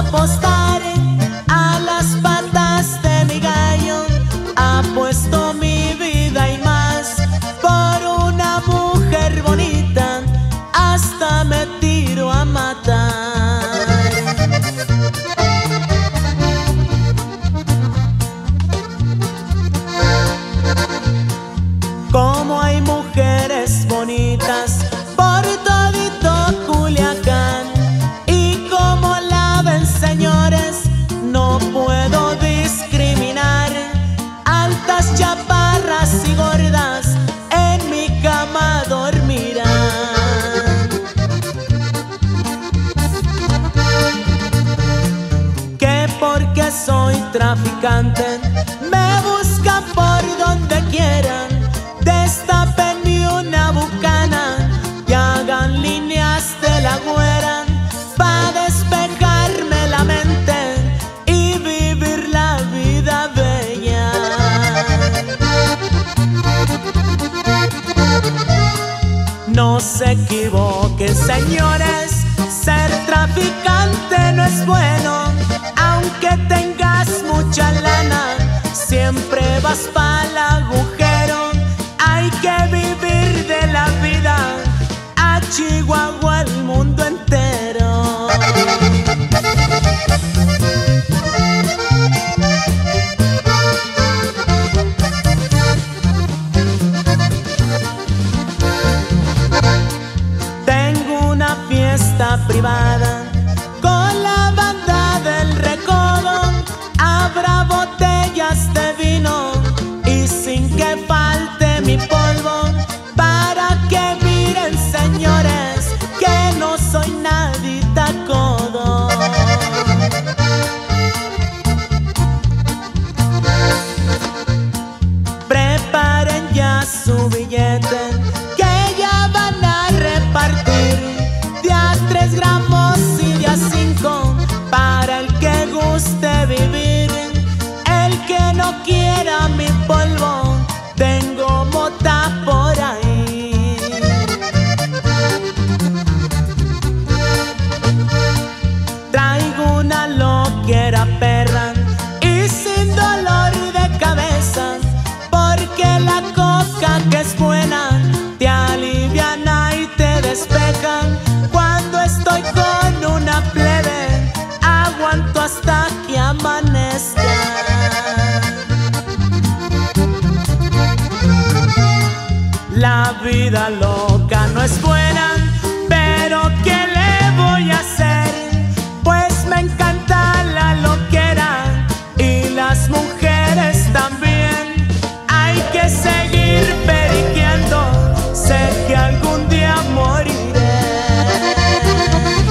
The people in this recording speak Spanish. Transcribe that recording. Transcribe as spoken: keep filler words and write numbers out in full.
apostar a las patas de mi gallo. Apuesto mi vida y más por una mujer bonita, hasta me tiro a matar. Como hay mujeres bonitas por todito Culiacán, y como la ven, señores, no puedo discriminar. Altas, chaparras y gordas en mi cama dormirán. Que porque soy traficante me buscan por donde quieran. Destapen una bucana y hagan líneas de la güera, pa' despejarme la mente y vivir la vida bella. No se equivoquen, señores, ser traficante no es bueno. Aunque tengas mucha lana, siempre vas pa'l agujero. Hay que vivir de la vida, a Chihuahua el mundo entero. Tengo una fiesta privada con la banda del Recodo. Habrá botellas de vino y sin que falte mi polvo, para que miren, señores, que no soy nadita codo. Preparen ya su billete, que ya van a repartir de a tres gramos y de a cinco, para el que guste vivir. El que no quiera mi polvo, tengo mota por ahí. Traigo una loquera perra y sin dolor de cabeza, porque la coca que es buena te aliviana y te despeja. Cuando estoy con una plebe, aguanto hasta que amanezca. La vida loca no es buena, pero ¿qué le voy a hacer? Pues me encanta la loquera y las mujeres también. Hay que seguir